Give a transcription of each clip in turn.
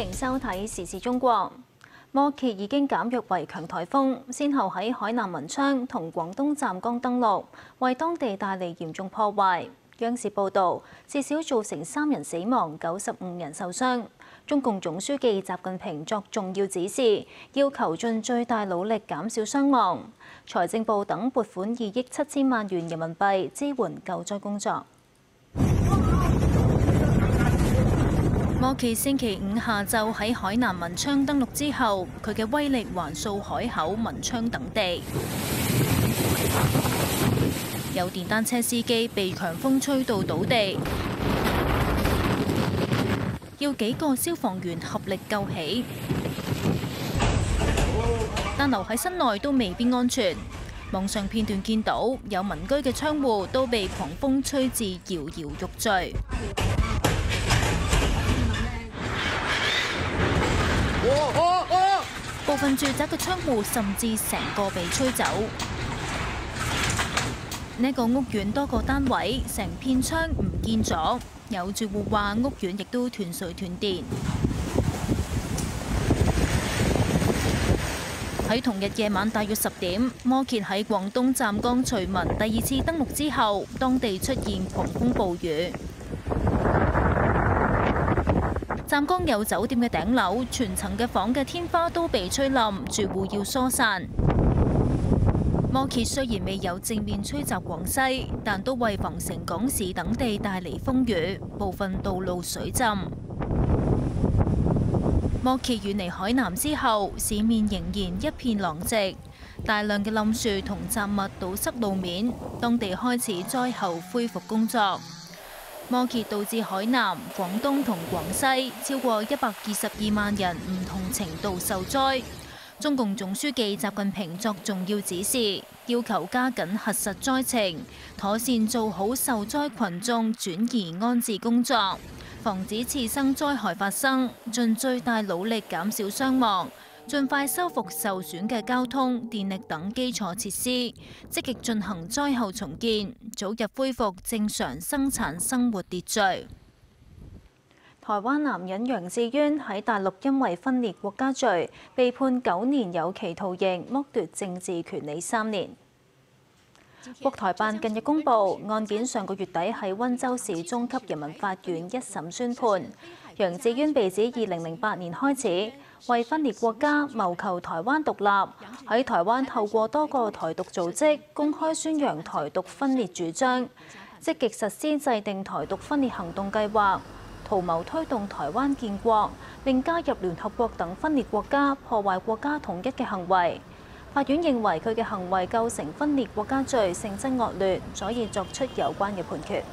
迎收睇時事中國。摩羯已經減弱為強颱風，先後喺海南文昌同廣東湛江登陸，為當地帶嚟嚴重破壞。央視報導，至少造成3人死亡、95人受傷。中共總書記習近平作重要指示，要求盡最大努力減少傷亡。財政部等撥款2億7千萬元人民幣支援救災工作。摩羯星期五下晝喺海南文昌登陸之後，佢嘅威力橫掃海口、文昌等地。有電單車司機被強風吹到倒地，要幾個消防員合力救起，但留喺室內都未必安全。網上片段見到有民居嘅窗戶都被狂風吹至搖搖欲墜。部分住宅嘅窗戶甚至成個被吹走。呢個屋苑多個單位成片窗唔見咗，有住戶話屋苑亦都斷水斷電。喺同日夜晚大約10點，摩羯喺廣東湛江隨文第2次登陸之後，當地出現狂風暴雨。湛江有酒店嘅頂樓，全層嘅房嘅天花都被吹冧，住戶要疏散。摩羯雖然未有正面吹襲廣西，但都為防城港市等地帶嚟風雨，部分道路水浸。摩羯遠離海南之後，市面仍然一片狼藉，大量嘅冧樹同雜物堵塞路面，當地開始災後恢復工作。摩羯導致海南、廣東同廣西超過122萬人唔同程度受災。中共總書記習近平作重要指示，要求加緊核實災情，妥善做好受災群眾轉移安置工作，防止次生災害發生，盡最大努力減少傷亡。盡快修復受損嘅交通、電力等基礎設施，積極進行災後重建，早日恢復正常生產生活秩序。台灣男人楊智淵喺大陸因為分裂國家罪被判9年有期徒刑，剝奪政治權利3年。國台辦近日公布，案件上個月底喺溫州市中級人民法院一審宣判，楊智淵被指2008年開始為分裂國家、謀求台灣獨立，喺台灣透過多個台獨組織公開宣揚台獨分裂主張，積極實施制定台獨分裂行動計劃，圖謀推動台灣建國，並加入聯合國等分裂國家、破壞國家統一嘅行為。法院認為佢嘅行為構成分裂國家罪，性質惡劣，所以作出有關嘅判決。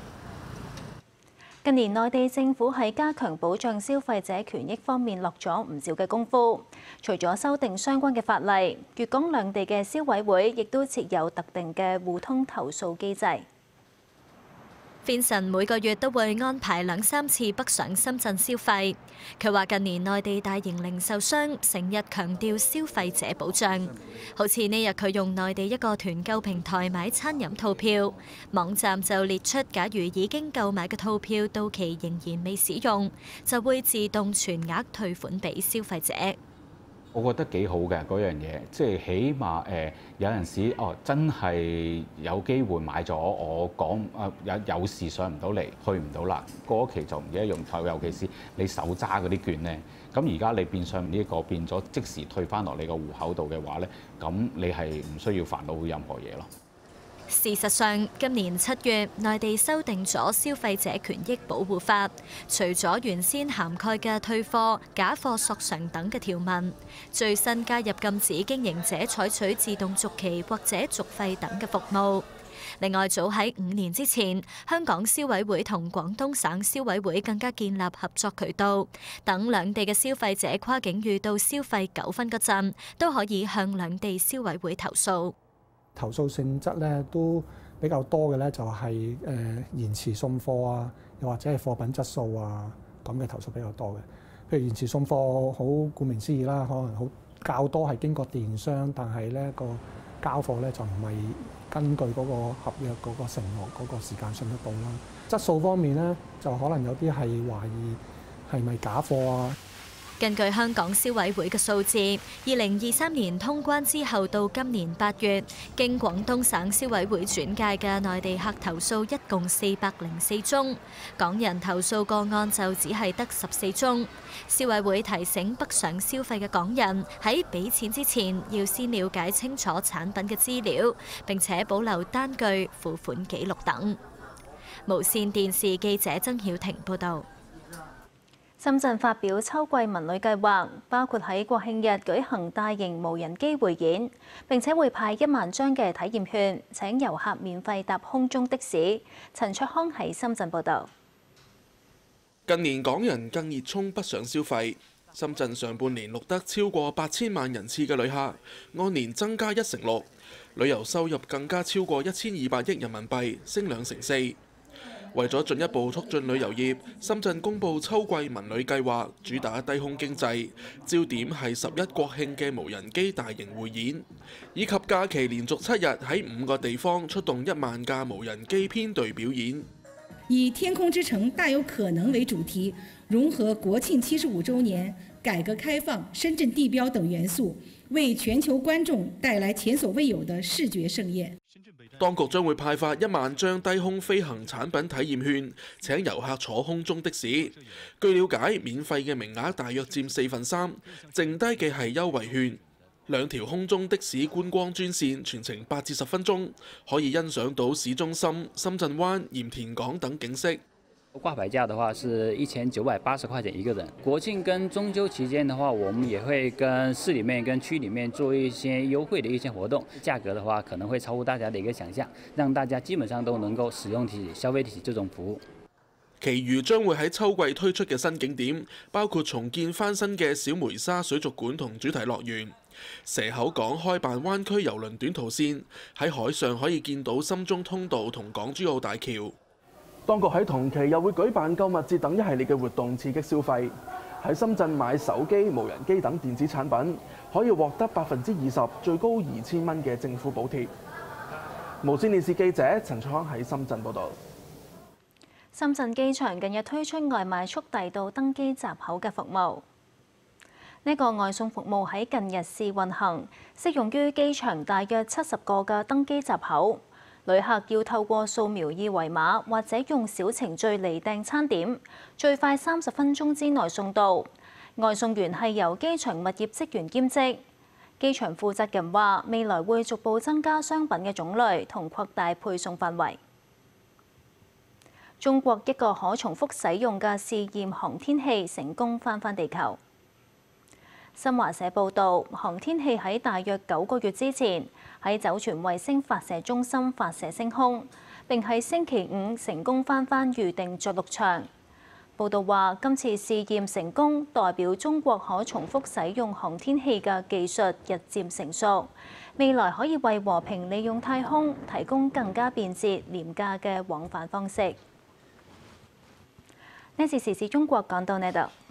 近年內地政府喺加強保障消費者權益方面落咗唔少嘅功夫，除咗修訂相關嘅法例，粵港兩地嘅消委會亦都設有特定嘅互通投訴機制。 Vincent 每個月都會安排2、3次北上深圳消費。佢話近年內地大型零售商成日強調消費者保障，好似呢日佢用內地一個團購平台買餐飲套票，網站就列出假如已經購買嘅套票到期仍然未使用，就會自動全額退款俾消費者。 我覺得幾好嘅嗰樣嘢，即係起碼有陣時真係有機會買咗，我講有事上唔到嚟，去唔到啦，過期就唔記得用，尤其是你手揸嗰啲券咧，咁而家你變相呢個變咗即時退翻落你個戶口度嘅話咧，咁你係唔需要煩惱任何嘢咯。 事實上，今年7月，內地修訂咗消費者權益保護法，除咗原先涵蓋嘅退貨、假貨索償等嘅條文，最新加入禁止經營者採取自動續期或者續費等嘅服務。另外，早喺5年之前，香港消委會同廣東省消委會更加建立合作渠道，等兩地嘅消費者跨境遇到消費糾紛嗰陣，都可以向兩地消委會投訴。 投訴性質咧都比較多嘅咧，就係延遲送貨啊，又或者係貨品質素啊咁嘅投訴比較多嘅。譬如延遲送貨，好顧名思義啦，可能好較多係經過電商，但係咧個交貨咧就唔係根據嗰個合約嗰個承諾嗰個時間信得到啦。質素方面咧，就可能有啲係懷疑係咪假貨啊， 根據香港消委會嘅數字，2023年通關之後到今年8月，經廣東省消委會轉介嘅內地客投訴一共404宗，港人投訴個案就只係得14宗。消委會提醒北上消費嘅港人喺俾錢之前，要先了解清楚產品嘅資料，並且保留單據、付款記錄等。無線電視記者曾曉婷報導。 深圳發表秋季文旅計劃，包括喺國慶日舉行大型無人機匯演，並且會派1萬張嘅體驗券，請遊客免費搭空中的士。陳卓康喺深圳報導。 近年港人更熱衷北上消費，深圳上半年錄得超過8000萬人次嘅旅客，按年增加1成6，旅遊收入更加超過1200億人民幣，升2成4。為咗進一步促進旅遊業，深圳公布秋季文旅計劃，主打低空經濟，焦點係11國慶嘅無人機大型匯演，以及假期連續7日喺5個地方出動1萬架無人機編隊表演。 以天空之城大有可能為主題，融合國慶75週年、改革開放、深圳地標等元素，為全球觀眾帶來前所未有的視覺盛宴。 當局將會派發1萬張低空飛行產品體驗券，請遊客坐空中的士。據了解，免費嘅名額大約佔3/4，剩低嘅係優惠券。2條空中的士觀光專線全程8至10分鐘，可以欣賞到市中心、深圳灣、鹽田港等景色。 掛牌價的話是1980塊錢一個人。國慶跟中秋期間的話，我們也會跟市裡面、跟區裡面做一些優惠的一些活動，價格的話可能會超乎大家的一個想象，讓大家基本上都能夠使用起消費起這種服務。 其餘將會喺秋季推出嘅新景點，包括重建翻新嘅小梅沙水族館同主題樂園。蛇口港開辦灣區郵輪短途線，喺海上可以見到深中通道同港珠澳大橋。 當局喺同期又會舉辦購物節等一系列嘅活動，刺激消費。喺深圳買手機、無人機等電子產品，可以獲得20%最高2000蚊嘅政府補貼。無線電視記者陳楚康喺深圳報導。 深圳機場近日推出外賣速遞到登機閘口嘅服務。呢個外送服務喺近日試運行，適用於機場大約70個嘅登機閘口。旅客要透過掃描二維碼或者用小程序嚟訂餐點，最快30分鐘之內送到。外送員係由機場物業職員兼職。機場負責人話，未來會逐步增加商品嘅種類同擴大配送範圍。中國一個可重複使用嘅試驗航天器成功返地球。新華社報導，航天器喺大約9個月之前喺酒泉衛星發射中心發射升空，並喺星期5成功返預定着陸場。報導話，今次試驗成功，代表中國可重複使用航天器嘅技術日漸成熟，未來可以為和平利用太空提供更加便捷、廉價嘅往返方式。呢次時事中國講到呢度。